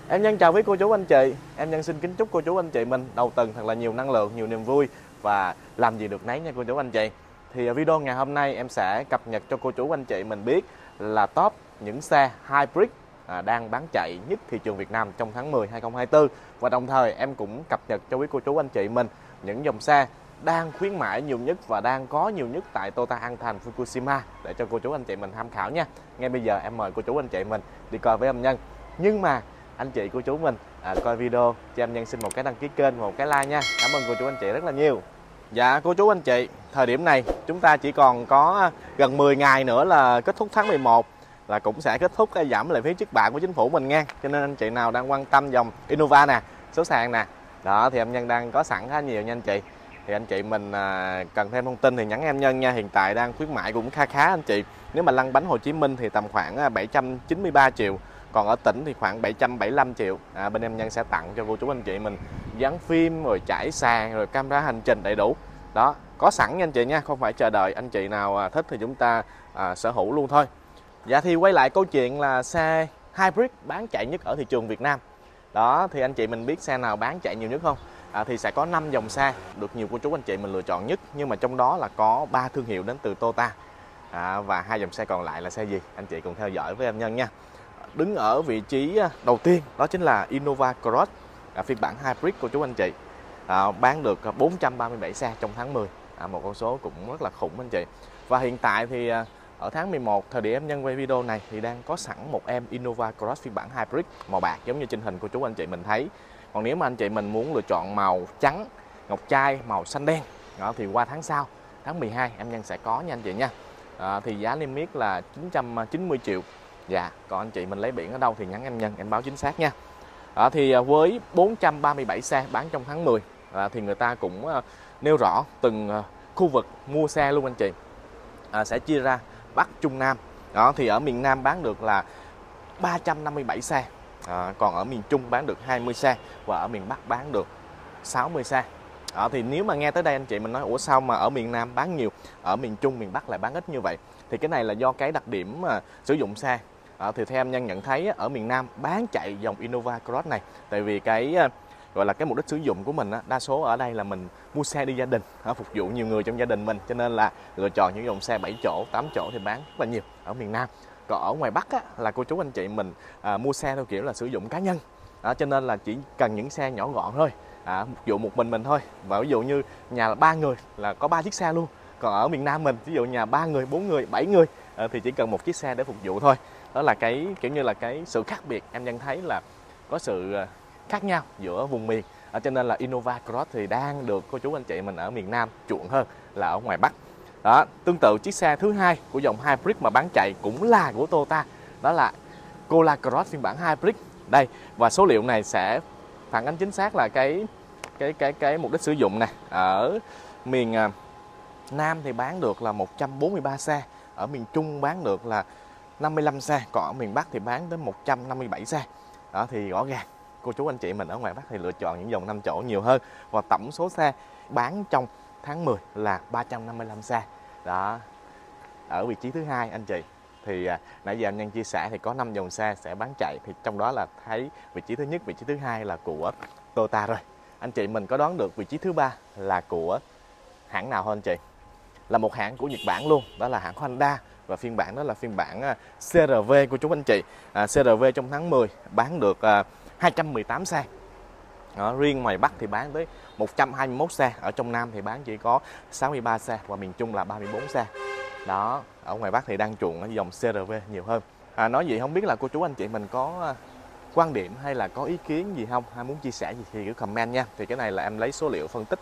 Em Nhân chào quý cô chú anh chị. Em Nhân xin kính chúc cô chú anh chị mình đầu tuần thật là nhiều năng lượng, nhiều niềm vui và làm gì được nấy nha cô chú anh chị. Thì video ngày hôm nay em sẽ cập nhật cho cô chú anh chị mình biết là top những xe hybrid đang bán chạy nhất thị trường Việt Nam trong tháng 10 2024. Và đồng thời em cũng cập nhật cho quý cô chú anh chị mình những dòng xe đang khuyến mãi nhiều nhất và đang có nhiều nhất tại Toyota An Thành Fukushima để cho cô chú anh chị mình tham khảo nha. Ngay bây giờ em mời cô chú anh chị mình đi coi với em Nhân. Nhưng mà anh chị cô chú mình coi video cho em Nhân xin một cái đăng ký kênh và một cái like nha. Cảm ơn cô chú anh chị rất là nhiều. Dạ cô chú anh chị, thời điểm này chúng ta chỉ còn có gần 10 ngày nữa là kết thúc tháng 11, là cũng sẽ kết thúc cái giảm lệ phí trước bạ của chính phủ mình nha. Cho nên anh chị nào đang quan tâm dòng Innova nè, số sàn nè, đó thì em Nhân đang có sẵn khá nhiều nha anh chị. Thì anh chị mình cần thêm thông tin thì nhắn em Nhân nha. Hiện tại đang khuyến mại cũng khá anh chị. Nếu mà lăn bánh Hồ Chí Minh thì tầm khoảng 793 triệu. Còn ở tỉnh thì khoảng 775 triệu. Bên em Nhân sẽ tặng cho cô chú anh chị mình dán phim, rồi trải sàn, rồi camera hành trình đầy đủ. Đó, có sẵn nha anh chị nha, không phải chờ đợi. Anh chị nào thích thì chúng ta sở hữu luôn thôi. Dạ thì quay lại câu chuyện là xe hybrid bán chạy nhất ở thị trường Việt Nam. Đó, thì anh chị mình biết xe nào bán chạy nhiều nhất không? Thì sẽ có 5 dòng xe được nhiều cô chú anh chị mình lựa chọn nhất. Nhưng mà trong đó là có 3 thương hiệu đến từ Toyota. Và 2 dòng xe còn lại là xe gì? Anh chị cùng theo dõi với em Nhân nha. Đứng ở vị trí đầu tiên đó chính là Innova Cross phiên bản hybrid cô chú anh chị. Bán được 437 xe trong tháng 10. Một con số cũng rất là khủng anh chị. Và hiện tại thì ở tháng 11, thời điểm em Nhân quay video này thì đang có sẵn một em Innova Cross phiên bản hybrid màu bạc giống như trên hình cô chú anh chị mình thấy. Còn nếu mà anh chị mình muốn lựa chọn màu trắng, ngọc trai, màu xanh đen đó, thì qua tháng sau, tháng 12 em Nhân sẽ có nha anh chị nha. Thì giá niêm yết là 990 triệu. Dạ, còn anh chị mình lấy biển ở đâu thì nhắn em Nhân, em báo chính xác nha. Thì với 437 xe bán trong tháng 10 thì người ta cũng nêu rõ từng khu vực mua xe luôn anh chị. Sẽ chia ra Bắc, Trung, Nam. Đó thì ở miền Nam bán được là 357 xe. Còn ở miền Trung bán được 20 xe và ở miền Bắc bán được 60 xe. Thì nếu mà nghe tới đây anh chị mình nói ủa sao mà ở miền Nam bán nhiều, ở miền Trung, miền Bắc lại bán ít như vậy? Thì cái này là do cái đặc điểm sử dụng xe. Thì theo em Nhân nhận thấy ở miền Nam bán chạy dòng Innova Cross này, tại vì cái gọi là cái mục đích sử dụng của mình đa số ở đây là mình mua xe đi gia đình, phục vụ nhiều người trong gia đình mình, cho nên là lựa chọn những dòng xe 7 chỗ, 8 chỗ thì bán rất là nhiều ở miền Nam. Còn ở ngoài Bắc là cô chú anh chị mình mua xe theo kiểu là sử dụng cá nhân, cho nên là chỉ cần những xe nhỏ gọn thôi, phục vụ một mình thôi. Và ví dụ như nhà là 3 người là có 3 chiếc xe luôn. Còn ở miền Nam mình ví dụ nhà 3 người, 4 người, 7 người thì chỉ cần một chiếc xe để phục vụ thôi. Đó là cái kiểu như là cái sự khác biệt em nhận thấy là có sự khác nhau giữa vùng miền. Cho nên là Innova Cross thì đang được cô chú anh chị mình ở miền Nam chuộng hơn là ở ngoài Bắc. Đó, tương tự chiếc xe thứ hai của dòng hybrid mà bán chạy cũng là của Toyota, đó là Corolla Cross phiên bản hybrid. Đây, và số liệu này sẽ phản ánh chính xác là cái mục đích sử dụng này. Ở miền Nam thì bán được là 143 xe, ở miền Trung bán được là 55 xe, còn ở miền Bắc thì bán đến 157 xe. Đó thì rõ ràng cô chú anh chị mình ở ngoài Bắc thì lựa chọn những dòng 5 chỗ nhiều hơn. Và tổng số xe bán trong tháng 10 là 355 xe. Đó, ở vị trí thứ hai anh chị. Thì nãy giờ anh Nhân chia sẻ thì có 5 dòng xe sẽ bán chạy, thì trong đó là thấy vị trí thứ nhất, vị trí thứ hai là của Toyota rồi. Anh chị mình có đoán được vị trí thứ ba là của hãng nào không anh chị? Là một hãng của Nhật Bản luôn, đó là hãng Honda. Và phiên bản đó là phiên bản CR-V của chú anh chị. CR-V trong tháng 10 bán được 218 xe. Đó, riêng ngoài Bắc thì bán tới 121 xe, ở trong Nam thì bán chỉ có 63 xe và miền Trung là 34 xe. Đó, ở ngoài Bắc thì đang chuộng ở dòng CR-V nhiều hơn. Nói gì không biết là cô chú anh chị mình có quan điểm hay là có ý kiến gì không, hay muốn chia sẻ gì thì cứ comment nha. Thì cái này là em lấy số liệu phân tích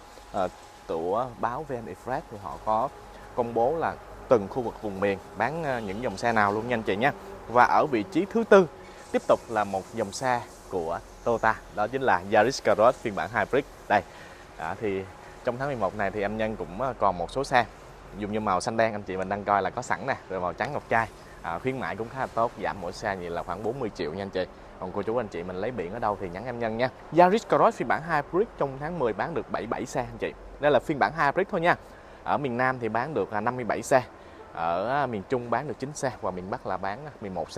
của báo VN Express, thì họ có công bố là từng khu vực vùng miền bán những dòng xe nào luôn nha anh chị nhé. Và ở vị trí thứ tư tiếp tục là một dòng xe của Toyota, đó chính là Yaris Cross phiên bản hybrid. Đây, thì trong tháng 11 này thì em Nhân cũng còn một số xe dùng như màu xanh đen anh chị mình đang coi là có sẵn nè, rồi màu trắng ngọc trai, khuyến mại cũng khá là tốt, giảm mỗi xe như là khoảng 40 triệu nha anh chị. Còn cô chú anh chị mình lấy biển ở đâu thì nhắn em Nhân nha. Yaris Cross phiên bản hybrid trong tháng 10 bán được 77 xe anh chị. Đây là phiên bản hybrid thôi nha. Ở miền Nam thì bán được 57 xe, ở miền Trung bán được 9 xe và miền Bắc là bán 11 xe.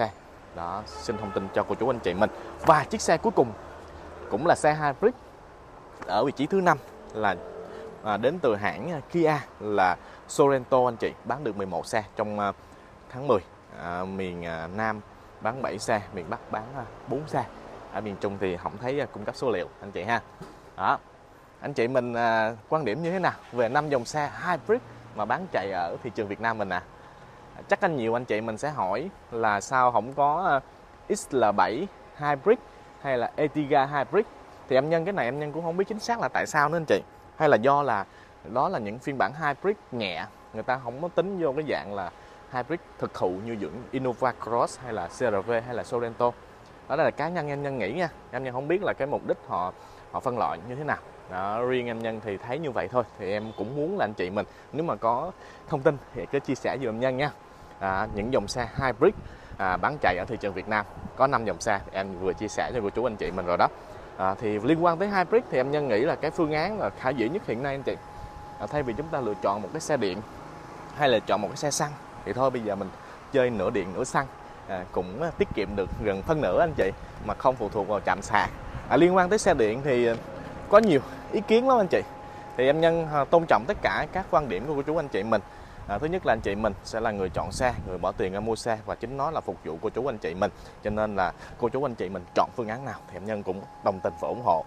Đó, xin thông tin cho cô chú anh chị mình. Và chiếc xe cuối cùng cũng là xe hybrid ở vị trí thứ 5 là đến từ hãng Kia là Sorento anh chị, bán được 11 xe trong tháng 10. Miền Nam bán 7 xe, miền Bắc bán 4 xe. Ở miền Trung thì không thấy cung cấp số liệu anh chị ha. Đó. Anh chị mình quan điểm như thế nào về 5 dòng xe hybrid mà bán chạy ở thị trường Việt Nam mình à? Chắc nhiều anh chị mình sẽ hỏi là sao không có XL7 hybrid hay là Ertiga hybrid. Thì em nhân cái này em nhân cũng không biết chính xác là tại sao nữa anh chị. Hay là do là đó là những phiên bản hybrid nhẹ, người ta không có tính vô cái dạng là hybrid thực thụ như những Innova Cross hay là CR-V hay là Sorento. Đó là cá nhân em nhân nghĩ nha. Em nhân không biết là cái mục đích họ phân loại như thế nào. Đó, riêng em nhân thì thấy như vậy thôi. Thì em cũng muốn là anh chị mình nếu mà có thông tin thì cứ chia sẻ với em nhân nha. Những dòng xe hybrid bán chạy ở thị trường Việt Nam có 5 dòng xe em vừa chia sẻ cho cô chú anh chị mình rồi đó. Thì liên quan tới hybrid thì em nhân nghĩ là cái phương án là khả dĩ nhất hiện nay anh chị. Thay vì chúng ta lựa chọn một cái xe điện hay là chọn một cái xe xăng thì thôi bây giờ mình chơi nửa điện nửa xăng, cũng tiết kiệm được gần phân nửa anh chị mà không phụ thuộc vào trạm sạc. Liên quan tới xe điện thì có nhiều ý kiến lắm anh chị. Thì em nhân tôn trọng tất cả các quan điểm của cô chú anh chị mình. Thứ nhất là anh chị mình sẽ là người chọn xe, người bỏ tiền ra mua xe và chính nó là phục vụ cô chú anh chị mình. Cho nên là cô chú anh chị mình chọn phương án nào thì em nhân cũng đồng tình và ủng hộ.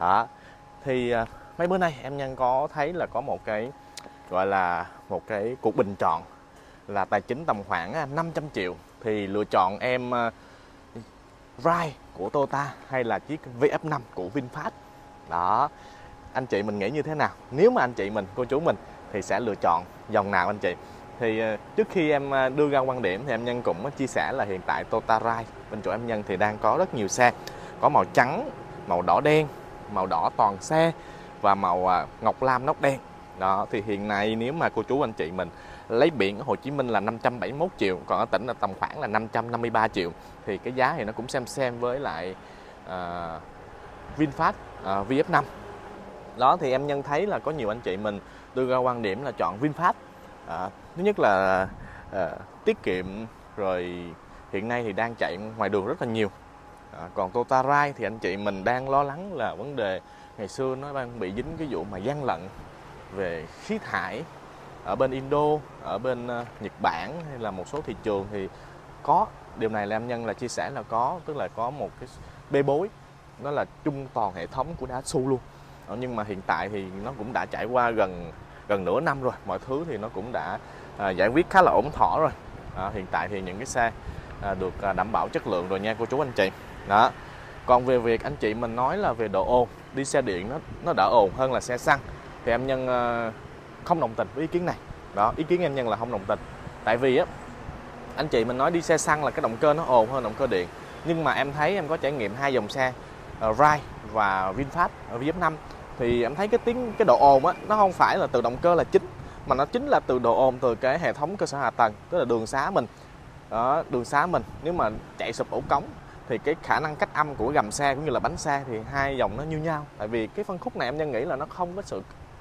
Thì mấy bữa nay em nhân có thấy là có một cái gọi là một cái cuộc bình chọn là tài chính tầm khoảng 500 triệu thì lựa chọn em Ride của Toyota hay là chiếc VF5 của VinFast. Đó, anh chị mình nghĩ như thế nào? Nếu mà anh chị mình, cô chú mình thì sẽ lựa chọn dòng nào anh chị? Thì trước khi em đưa ra quan điểm thì em nhân cũng chia sẻ là hiện tại Toyota Ride bên chỗ em nhân thì đang có rất nhiều xe, có màu trắng, màu đỏ đen, màu đỏ toàn xe và màu ngọc lam nóc đen. Đó, thì hiện nay nếu mà cô chú anh chị mình lấy biển ở Hồ Chí Minh là 571 triệu, còn ở tỉnh là tầm khoảng là 553 triệu thì cái giá thì nó cũng xem với lại VinFast VF5. Đó thì em nhân thấy là có nhiều anh chị mình đưa ra quan điểm là chọn VinFast. Thứ nhất là tiết kiệm, rồi hiện nay thì đang chạy ngoài đường rất là nhiều. Còn Toyota Ride thì anh chị mình đang lo lắng là vấn đề ngày xưa nó đang bị dính cái vụ mà gian lận về khí thải ở bên Indo, ở bên Nhật Bản hay là một số thị trường thì có. Điều này là em nhân là chia sẻ là có, tức là có một cái bê bối, đó là chung toàn hệ thống của Daihatsu luôn. Nhưng mà hiện tại thì nó cũng đã trải qua gần nửa năm rồi, mọi thứ thì nó cũng đã giải quyết khá là ổn thỏa rồi. Hiện tại thì những cái xe được đảm bảo chất lượng rồi nha cô chú anh chị. Đó. Còn về việc anh chị mình nói là về độ ồn, đi xe điện nó đỡ ồn hơn là xe xăng thì em nhân không đồng tình với ý kiến này. Đó, ý kiến em nhân là không đồng tình. Tại vì á, anh chị mình nói đi xe xăng là cái động cơ nó ồn hơn động cơ điện. Nhưng mà em thấy em có trải nghiệm hai dòng xe Ride và VinFast VF5 thì em thấy cái độ ồn á nó không phải là từ động cơ là chính, mà nó chính là từ độ ồn từ cái hệ thống cơ sở hạ tầng, tức là đường xá mình. Đó, đường xá mình nếu mà chạy sụp ổ cống thì cái khả năng cách âm của gầm xe cũng như là bánh xe thì hai dòng nó như nhau. Tại vì cái phân khúc này em nhân nghĩ là nó không có sự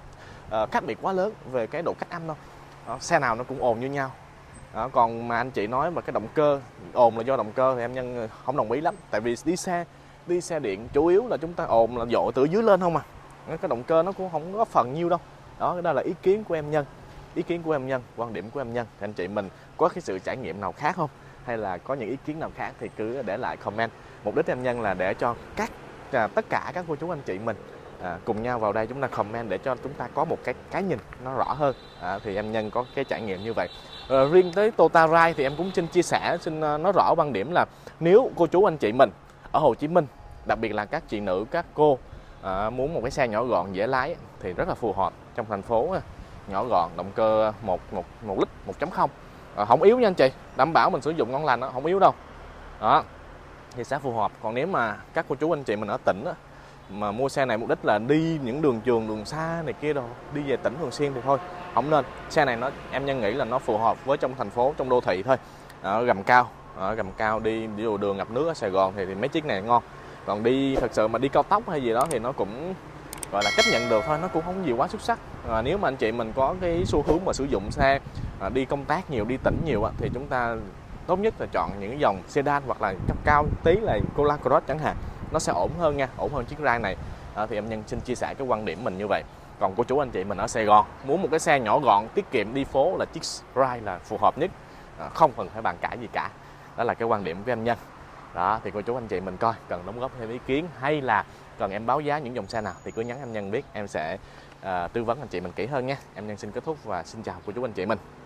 khác biệt quá lớn về cái độ cách âm đâu. Đó, xe nào nó cũng ồn như nhau. Đó, còn mà anh chị nói mà cái động cơ ồn là do động cơ thì em nhân không đồng ý lắm. Tại vì đi xe điện chủ yếu là chúng ta ồn là dội từ dưới lên không à. Cái động cơ nó cũng không có phần nhiêu đâu. Đó, đó là ý kiến của em nhân. Ý kiến của em nhân, quan điểm của em nhân. Thì anh chị mình có cái sự trải nghiệm nào khác không? Hay là có những ý kiến nào khác thì cứ để lại comment. Mục đích em nhân là để cho tất cả các cô chú anh chị mình cùng nhau vào đây chúng ta comment để cho chúng ta có một cái nhìn nó rõ hơn. Thì em nhân có cái trải nghiệm như vậy. Riêng tới Toyota Ride thì em cũng xin chia sẻ, xin nói rõ quan điểm là nếu cô chú anh chị mình ở Hồ Chí Minh, đặc biệt là các chị nữ, các cô muốn một cái xe nhỏ gọn dễ lái thì rất là phù hợp trong thành phố. Nhỏ gọn, động cơ 1 lít 1.0, không yếu nha anh chị, đảm bảo mình sử dụng ngon lành, đó không yếu đâu. Đó thì sẽ phù hợp. Còn nếu mà các cô chú anh chị mình ở tỉnh mà mua xe này mục đích là đi những đường trường, đường xa này kia đâu, đi về tỉnh thường xuyên thì thôi không nên. Xe này em nhân nghĩ là nó phù hợp với trong thành phố, trong đô thị thôi. Gầm cao đi ví dụ đường ngập nước ở Sài Gòn thì mấy chiếc này ngon. Còn đi thật sự mà đi cao tốc hay gì đó thì nó cũng gọi là chấp nhận được thôi, nó cũng không gì quá xuất sắc. Nếu mà anh chị mình có cái xu hướng mà sử dụng xe đi công tác nhiều, đi tỉnh nhiều thì chúng ta tốt nhất là chọn những cái dòng sedan hoặc là cấp cao tí là Corolla Cross chẳng hạn, nó sẽ ổn hơn nha, ổn hơn chiếc Ram này. Thì em Nhân xin chia sẻ cái quan điểm mình như vậy. Còn cô chú anh chị mình ở Sài Gòn muốn một cái xe nhỏ gọn tiết kiệm đi phố là chiếc Ram là phù hợp nhất, không cần phải bàn cãi gì cả. Đó là cái quan điểm của em Nhân. Đó, thì cô chú anh chị mình coi cần đóng góp thêm ý kiến hay là cần em báo giá những dòng xe nào thì cứ nhắn em Nhân biết, em sẽ tư vấn anh chị mình kỹ hơn nha. Em Nhân xin kết thúc và xin chào cô chú anh chị mình.